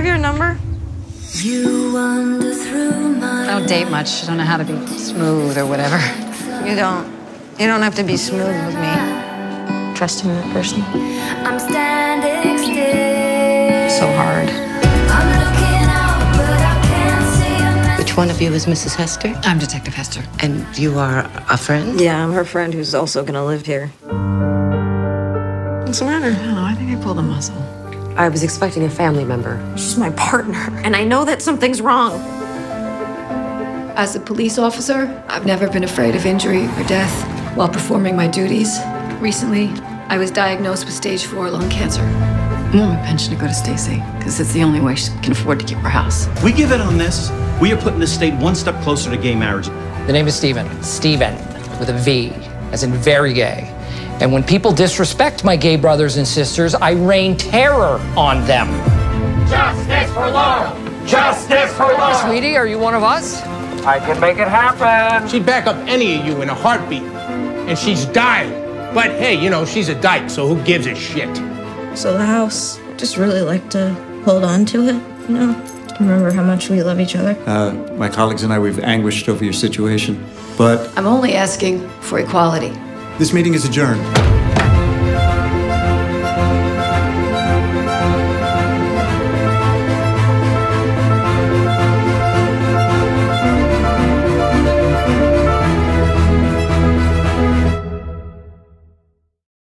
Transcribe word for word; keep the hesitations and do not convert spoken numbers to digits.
have your number? You wander through my I don't date much. I don't know how to be smooth or whatever. You don't. You don't have to be smooth with me. Trust him in person. I'm standing still. So hard. I'm looking out, but I can't see a man. Which one of you is Missus Hester? I'm Detective Hester. And you are a friend? Yeah, I'm her friend who's also gonna live here. What's the matter? I don't know. I think I pulled a muscle. I was expecting a family member. She's my partner, and I know that something's wrong. As a police officer, I've never been afraid of injury or death while performing my duties. Recently, I was diagnosed with stage four lung cancer. I want my pension to go to Stacy, because it's the only way she can afford to keep her house. We give it on this. We are putting the state one step closer to gay marriage. The name is Steven. Steven, with a V, as in very gay. And when people disrespect my gay brothers and sisters, I rain terror on them. Justice for Laurel! Justice for Laurel! Sweetie, are you one of us? I can make it happen! She'd back up any of you in a heartbeat. And she's dying. But hey, you know, she's a dyke, so who gives a shit? So the house, I just really like to hold on to it, you know? Remember how much we love each other. Uh, my colleagues and I, we've anguished over your situation, but... I'm only asking for equality. This meeting is adjourned.